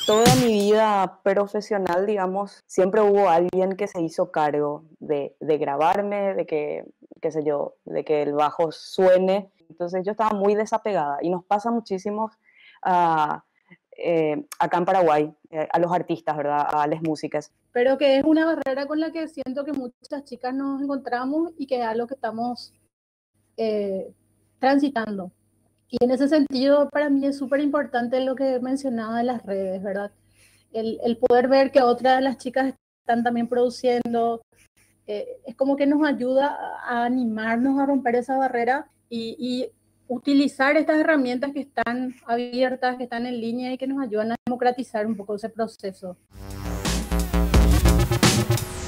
Toda mi vida profesional, digamos, siempre hubo alguien que se hizo cargo de grabarme, de que, qué sé yo, de que el bajo suene. Entonces yo estaba muy desapegada y nos pasa muchísimo ah, acá en Paraguay, a los artistas, ¿verdad? A las músicas. Pero que es una barrera con la que siento que muchas chicas nos encontramos y que es algo que estamos eh, transitando. Y en ese sentido, para mí es súper importante lo que mencionaba de las redes, ¿verdad? El poder ver que otras de las chicas están también produciendo, es como que nos ayuda a animarnos a romper esa barrera y utilizar estas herramientas que están abiertas, que están en línea y que nos ayudan a democratizar un poco ese proceso.